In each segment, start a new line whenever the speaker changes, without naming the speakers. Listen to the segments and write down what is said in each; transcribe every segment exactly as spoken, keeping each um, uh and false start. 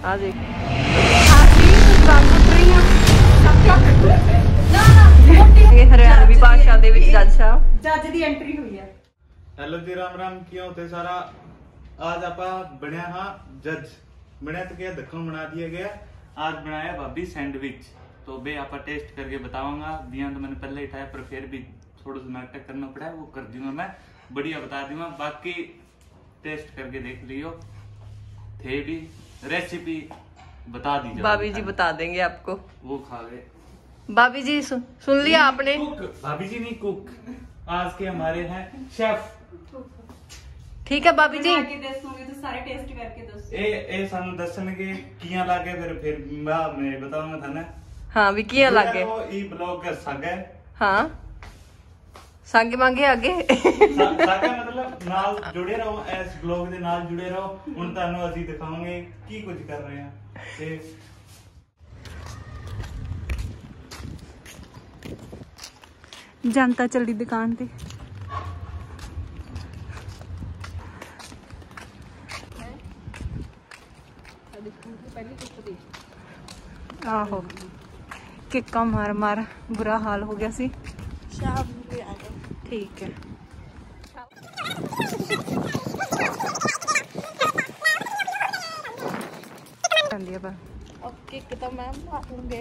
ਆ ਦੇਖ ਹਰਿਆਣਵੀ ਭਾਸ਼ਾ ਦੇ ਵਿੱਚ ਜੱਜ ਸਾਹਿਬ
ਜੱਜ ਦੀ ਐਂਟਰੀ ਹੋਈ ਹੈ।
हेलो जी राम राम क्यों होते सारा आज आप बनया हाँ जज बनया तो क्या दखन बना दिया गया। आज बनाया भाभी सैंडविच तो बे आप टेस्ट करके बताऊंगा। दिया तो मैंने पहले ही खाया पर फिर भी थोड़ा सा नाटक करना पड़ा वो कर दूंगा मैं बढ़िया बता दूंगा। बाकी टेस्ट करके देख लियो थे भी रेसिपी बता दीजिए।
भाभी जी बता देंगे आपको।
वो खा गए
भाभी जी सु, सुन लिया आपने।
भाभी जी नहीं कुक आज के हमारे हैं शेफ।
ठीक है भाभी जी
ਦੱਸੂਗੀ तो सारे टेस्ट करके दसो।
ए ए सानू दसणगे कियां लागे फिर फिर मैं मैं बताऊंगा थाने।
हाँ भी कियां लागे
वो ई ब्लॉग का सागा है।
हाँ सागे मांगे आगे
सागा मतलब नाल जुड़े रहो इस ब्लॉग दे नाल जुड़े रहो हुन तानू ਅਸੀਂ ਦਿਖਾਵਾਂਗੇ ਕੀ ਕੁਝ ਕਰ ਰਹੇ ਹਾਂ ਤੇ
जनता चलदी दुकान ते आहो किक्का मार मार बुरा हाल हो गया सी। ठीक है
किक तो मैं मारूंगे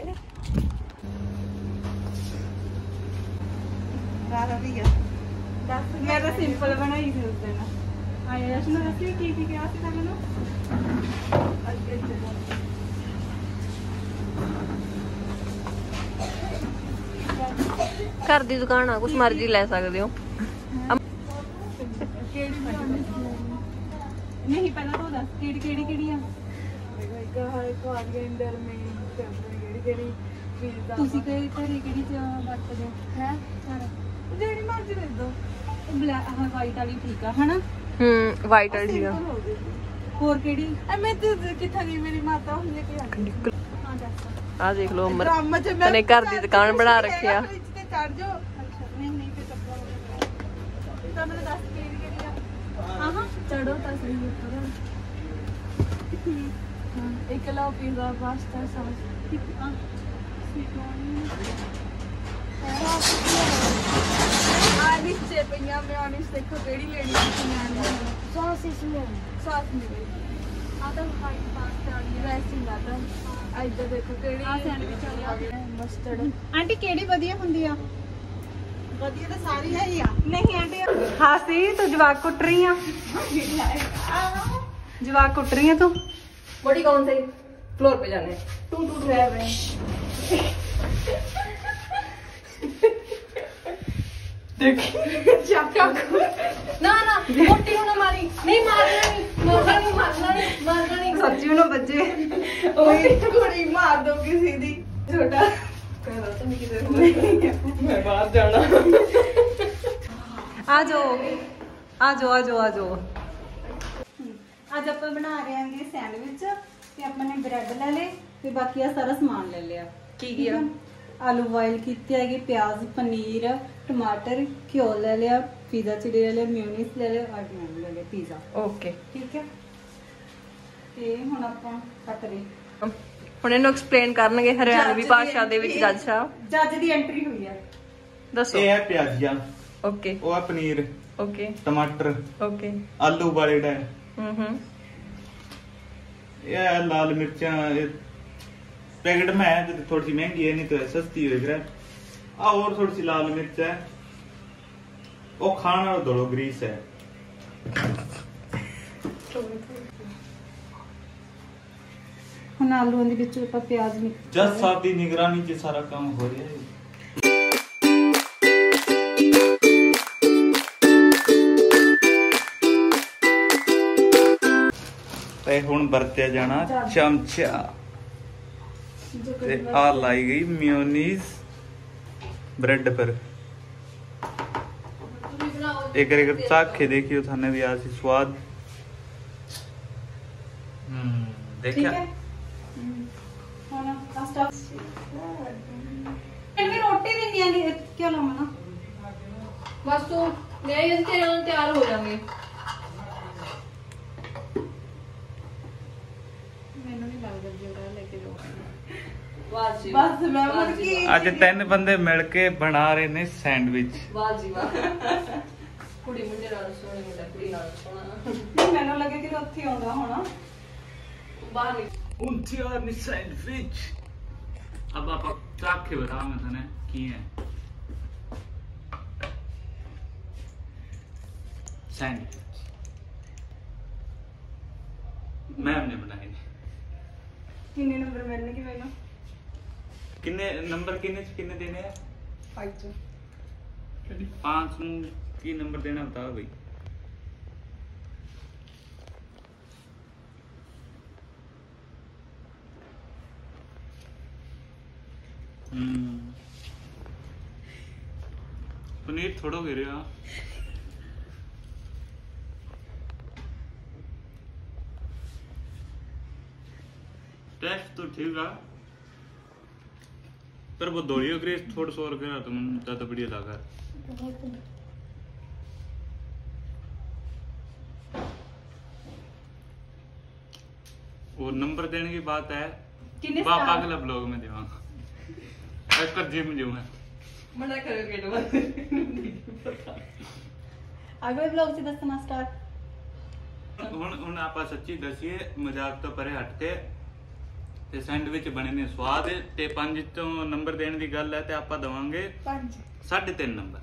मैं तो सिंपल बनाई थी उस दिन। आया यशना दसी की की क्या सी था मैनू
घर दी दुकान आ कुछ मर्जी ले सकते हो।
नहीं पहला तो दस केड़ी केड़ी केड़ी आ ਤੁਸੀਂ ਕਿਹੜੀ ਘਰੇ ਕਿਹੜੀ ਚ ਵਰਤਦੇ ਹੈ ਜਿਹੜੀ ਮਰਜ਼ੀ ਦੇ ਦੋ। ਬਲੈਕ ਆਹ ਵਾਈਟ ਵਾਲੀ ਠੀਕ ਆ ਹਨਾ।
ਹੂੰ ਵਾਈਟ ਵਾਲੀ ਠੀਕ ਆ।
ਹੋਰ ਕਿਹੜੀ ਐਵੇਂ ਤੇ ਕਿੱਥਾ ਗਈ ਮੇਰੀ ਮਾਤਾ ਹੁਣ ਲੈ ਕੇ ਆਂਦੀ। ਹਾਂ ਦੱਸ
ਆ ਦੇਖ ਲਓ ਅਮਰ ਤਨੇ ਘਰ ਦੀ ਦੁਕਾਨ ਬਣਾ ਰੱਖਿਆ।
ਤੇ ਚੜ ਜਾਓ। ਅੱਛਾ ਨਹੀਂ ਨਹੀਂ ਤੇ ਚੱਪਲ ਤਾਂ ਮੈਨੂੰ ਦੱਸ ਕਿਹੜੀ ਕਿਹੜੀ ਆ। ਹਾਂ ਹਾਂ ਚੜੋ ਤਾਂ ਸਹੀ ਉੱਪਰ। ਹਾਂ ਇੱਕ ਲਓ ਪੀਜ਼ਾ ਪਾਸਤਾ ਸੌਸ ਠੀਕ ਆ। नीचे पईया मेयोनीज देखो केड़ी लेनी है। सॉस इसमें सॉस मिले आ तो वाइट पास्ता वाली वैसी लाता इधर देखो केड़ी आ सैंडविच वाली मस्टर्ड। आंटी केड़ी बढ़िया हुंदी आ। बढ़िया तो सारी है ही आ। नहीं आंटी हासी तो जवाक कुट रही आ। जवाक कुट रही है तू
बड़ी कौन सी फ्लोर पे जाने
टू टू टू है
ना ना मोटी होना मारी नहीं मारना नहीं मारना नहीं मारना नहीं मारना नहीं
सच्ची में बच्चे ओए थोड़ी मार दो किसी दी छोटा
मैं बाहर जाना।
आ जाओ आ जाओ आ जाओ आ जाओ। आज ਆਪਾਂ ਬਣਾ ਰਹੇ ਹਾਂਗੇ ਸੈਂਡਵਿਚ ਤੇ ਆਪਾਂ ਨੇ ਬ੍ਰੈਡ ਲੈ ਲੇ ਤੇ ਬਾਕੀ ਆ ਸਾਰਾ ਸਮਾਨ ਲੈ ਲਿਆ।
ਕੀ ਕੀ
आलू बॉयल किए है प्याज पनीर टमाटर घ्यो ले लिया पिज़्ज़ा चिली ले लिया मेयोनीज ले लिया और ले लिया पिज़्ज़ा।
ओके
ठीक है ਤੇ ਹੁਣ ਆਪਾਂ ਕੱਟ ਰਹੇ
ਹੁਣ ਇਹਨੂੰ ਐਕਸਪਲੇਨ ਕਰਨਗੇ ਹਰਿਆਣਵੀ ਭਾਸ਼ਾ ਦੇ ਵਿੱਚ ਜੱਜ ਸਾਹਿਬ।
ਜੱਜ ਦੀ ਐਂਟਰੀ ਹੋਈ ਹੈ ਦੱਸੋ।
ਇਹ ਹੈ ਪਿਆਜ਼ੀਆ
ਓਕੇ
ਉਹ ਹੈ ਪਨੀਰ
ਓਕੇ
टमाटर
ओके
आलू बॉइल्ड है।
हम्म हम्म
ये लाल मिर्चा पैकेट में है तो थोड़ी सी महंगी है नहीं तो सस्ती हो गया। आ और थोड़ी सी लाल मिर्च है वो खाना और दौड़ो ग्रीस है।
ਹੁਣ ਆਲੂਆਂ ਦੇ ਵਿੱਚ ਆਪਾਂ ਪਿਆਜ਼ ਮਿਕਸ
जज साहब की निगरानी से सारा काम हो रहा है। ਤੇ ਹੁਣ ਵਰਤਿਆ ਜਾਣਾ ਚਮਚਾ ਤੇ ਆ लाई गई मेयोनीज ब्रेड पर। एक एक चाख के देखियो थाने भी आज स्वाद। हम्म देखिए
ਹੁਣ ਆ ਸਟਫ ਇਹਨੇ ਰੋਟੀ ਦੇਣੀ ਆ ਨਹੀਂ ਕਿਉਂ ਲਾਵਾਂ ਨਾ
बस तो मैं ये तैयार हो जाएंगे।
ਮੈਨੂੰ ਨਹੀਂ
ਗੱਲ ਕਰ ਜਿਹੜਾ ਲੈ ਕੇ ਜਾਓ
ਵਾਹ ਜੀ
ਬਸ ਮੈਂ ਮੁੜ ਕੇ
ਅੱਜ ਤਿੰਨ ਬੰਦੇ ਮਿਲ ਕੇ ਬਣਾ ਰਹੇ ਨੇ ਸੈਂਡਵਿਚ।
ਵਾਹ ਜੀ ਵਾਹ ਕੁੜੀ ਮੁੰਡੇ ਨਾਲ ਸੋਹਣੀ, ਮੁੰਡਾ ਕੁੜੀ ਨਾਲ ਸੋਹਣਾ।
ਨਹੀਂ ਮੈਨੂੰ ਲੱਗੇ ਕਿ ਉੱਥੇ ਆਉਂਦਾ ਹੋਣਾ
ਬਾਹਰ ਨਹੀਂ
Un tiani sandwich. अब आप चाक के बताओ मैं तने की है सैंडविच। मैम ने बनाए ने।
ਕਿੰਨੇ ਨੰਬਰ ਮਿਲਣੇ ਕਿ ਮੈਨੂੰ
किन्ने नंबर किन्ने च किन्ने देने हैं?
ਪੰਜ
पांच नु की नंबर देना बताओ भाई। हम्म पनीर थोड़ा गिर रहा। टेस्ट तो ठीक है पर वो दौड़ी हो गई थोड़ा सौ रुपया तो मन ज्यादा बढ़िया लगा। और नंबर देने की बात है
किन्ने
पापा
स्टार?
अगला ब्लॉग में देवांगा। एक जिम जो है
ਮਨਾ ਕਰੋ ਕਿਡਵਾ
ਅਗਲੇ ਵਲੌਗ 'ਚ ਦੱਸਣਾ ਸਟਾਰਟ
ਹੁਣ ਹੁਣ ਆਪਾਂ ਸੱਚੀ ਦੱਸੀਏ ਮਜ਼ਾਕ ਤੋਂ ਪਰੇ ਹਟ ਕੇ ਤੇ ਸੈਂਡਵਿਚ ਬਣੇ ਨੇ ਸਵਾਦ ਤੇ ਪੰਜ ਤੋਂ ਨੰਬਰ ਦੇਣ ਦੀ ਗੱਲ ਹੈ ਤੇ ਆਪਾਂ ਦਵਾਂਗੇ
ਪੰਜ
ਸਾਢੇ ਤਿੰਨ ਨੰਬਰ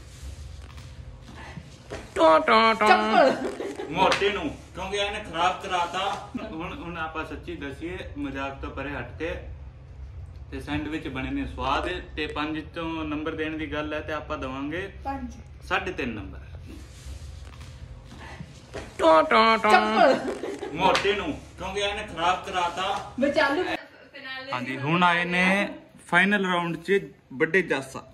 ਚੱਪਲ
ਮੋਟੇ ਨੂੰ ਕਿਉਂਕਿ ਇਹਨੇ ਖਰਾਬ ਕਰਾਤਾ। ਹੁਣ ਹੁਣ ਆਪਾਂ ਸੱਚੀ ਦੱਸੀਏ ਮਜ਼ਾਕ ਤੋਂ ਪਰੇ ਹਟ ਕੇ ਤੇ ਸੈਂਡਵਿਚ ਬਣੇ ਨੇ ਸਵਾਦ ਤੇ ਪੰਜ ਤੋਂ ਨੰਬਰ ਦੇਣ ਦੀ ਗੱਲ ਹੈ ਤੇ ਆਪਾਂ ਦਵਾਂਗੇ
ਪੰਜ
ਸਾਢੇ ਤਿੰਨ ਨੰਬਰ
ਚੱਪਲ
ਮੋਟੇ ਨੂੰ ਕਿਉਂਕਿ ਇਹਨੇ ਖਰਾਬ ਕਰਾਤਾ।
ਬਚਾਲੂ
ਹਾਂਜੀ ਹੁਣ ਆਏ ਨੇ ਫਾਈਨਲ ਰਾਉਂਡ 'ਚ ਵੱਡੇ ਜਾਸਾ।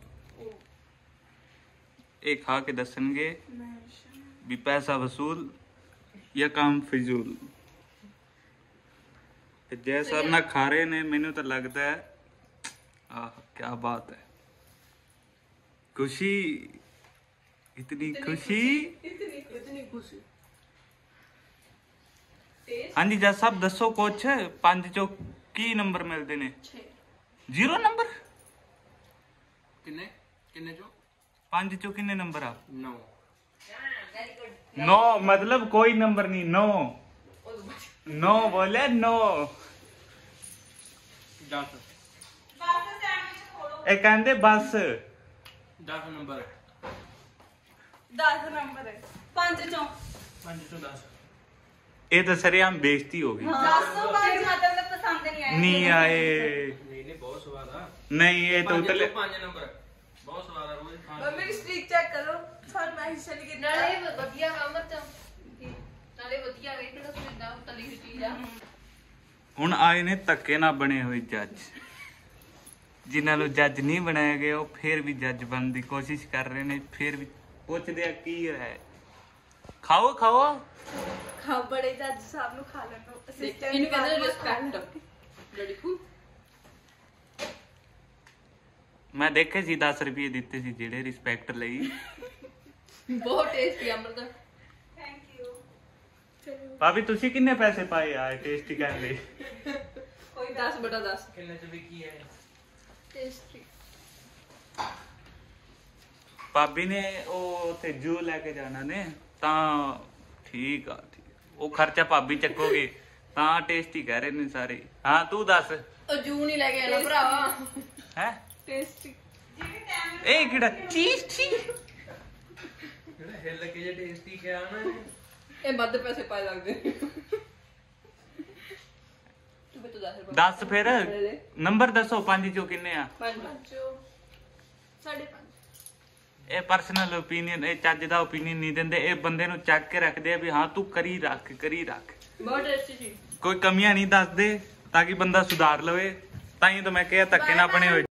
ਇਹ ਖਾ ਕੇ ਦੱਸਣਗੇ ਵੀ ਪੈਸਾ ਵਸੂਲ ਜਾਂ ਕੰਮ ਫਿਜ਼ੂਲ। ਤੇ ਜੈ ਸਰ ਨਾ ਖਾ ਰਹੇ ਨੇ ਮੈਨੂੰ ਤਾਂ ਲੱਗਦਾ ਹੈ ਆਹ ਕੀ ਬਾਤ ਹੈ। खुशी इतनी खुशी
ਇਤਨੀ ਇਤਨੀ ਖੁਸ਼ੀ
हाँ जी जज साहब दसो कुछ पांच चो की नंबर मिलते ने जीरो नंबर
किन्ने किन्ने चो
पांच चो किन्ने नंबर आ
नौ
नौ मतलब कोई नंबर नहीं नौ नौ बोले नौ
दस
ए कहते बस
दस नंबर
दस नंबर है पांच चो
पांच चो दस
ये तो सरेआम बेइज्जती हो गई
दस तो पांच मतलब पसंद नहीं आया
नहीं आए
नहीं नहीं बहुत स्वाद आ
नहीं ये तो
पांच
उतले
चो पांच नंबर बहुत स्वाद आ रोज खाने
मम्मी स्ट्रीक चेक करो सर मैं हिस्सा नहीं कितना
ਨਾਲੇ ਵਧੀਆ ਕੰਮ ਚ ਨਾਲੇ ਵਧੀਆ ਵੇ ਕਿਹੜਾ ਸੁਣਦਾ ਤਲੀ ਹੋਈ ਚੀਜ਼ ਆ
ਹੁਣ ਆਏ ਨੇ ਧੱਕੇ ਨਾਲ ਬਣੇ ਹੋਏ ਜੱਜ ਜਿਨ੍ਹਾਂ ਨੂੰ ਜੱਜ ਨਹੀਂ ਬਣਾਇਆ ਗਿਆ ਉਹ ਫੇਰ ਵੀ ਜੱਜ ਬਣਨ ਦੀ ਕੋਸ਼ਿਸ਼ ਕਰ ਰਹੇ ਨੇ ਫੇਰ ਵੀ ਪੁੱਛਦੇ ਆ ਕੀ ਹੈ ਖਾਓ ਖਾਓ
खा बड़े जज साहब नु खा लेनो assistant
ਇਹਨੂੰ ਕਹਿੰਦੇ
बार-बार खा
ਰਿਸਪੈਕਟ ਲੜਕੂ
ਮੈਂ ਦੇਖੇ ਸੀ ਦਸ ਰੁਪਏ ਦਿੱਤੇ ਸੀ ਜਿਹੜੇ ਰਿਸਪੈਕਟ ਲਈ
ਬਹੁਤ ਟੇਸਟੀ ਅਮਰਤ
थैंक यू चलो
ਭਾਬੀ ਤੁਸੀਂ ਕਿੰਨੇ ਪੈਸੇ ਪਾਏ ਆ ਟੇਸਟੀ ਕਰਨ ਲਈ
ਕੋਈ ਦਸ ਬਟਾ ਦਸ
किन्ने चो भी की है
ਟੇਸਟੀ
ਭਾਬੀ ਨੇ ਉਹ ਉੱਥੇ ਜੂ ਲੈ ਕੇ ਜਾਣਾ ਨੇ ਤਾਂ ਠੀਕ ਆ ਠੀਕ ਆ। ਉਹ ਖਰਚਾ ਭਾਬੀ ਚੱਕੋਗੇ ਤਾਂ ਟੇਸਟੀ ਕਹਿ ਰਹੇ ਨੇ ਸਾਰੇ ਹਾਂ ਤੂੰ ਦੱਸ
ਉਹ ਜੂ ਨਹੀਂ ਲੈ ਕੇ ਆਣਾ ਭਰਾਵਾ
ਹੈ
टेस्टी
ਇਹ ਕਿਹੜਾ ਚੀਜ਼ ਸੀ
जेड़ा हिल के जे टेस्टी क्या ना
ਇਹ ਵੱਧ ਪੈਸੇ ਪਾਏ ਲੱਗਦੇ ਤੂੰ ਬਤੋ ਦਸ ਰੁਪਏ
ਦੱਸ ਫਿਰ ਨੰਬਰ ਦੱਸੋ ਪੰਜ ਚੋਂ ਕਿੰਨੇ ਆ
ਪੰਜ
जो साढ़े पांच
ਇਹ ਪਰਸਨਲ ਓਪੀਨੀਅਨ ਇਹ ਚੱਜ ਦਾ ਓਪੀਨੀਅਨ ਨਹੀਂ ਦਿੰਦੇ ਇਹ ਬੰਦੇ ਨੂੰ ਚੱਕ ਕੇ ਰੱਖਦੇ ਆ ਵੀ ਹਾਂ ਤੂੰ ਕਰੀ ਰੱਖ ਕਰੀ ਰੱਖ
ਬਹੁਤ ਟੇਸਟੀ ਸੀ
ਕੋਈ ਕਮੀਆਂ ਨਹੀਂ ਦੱਸਦੇ ਤਾਂ ਕਿ ਬੰਦਾ ਸੁਧਾਰ ਲਵੇ ਤਾਂ ਹੀ ਤਾਂ ਮੈਂ ਕਿਹਾ ਧੱਕੇ ਨਾ ਬਣੇ ਹੋਏ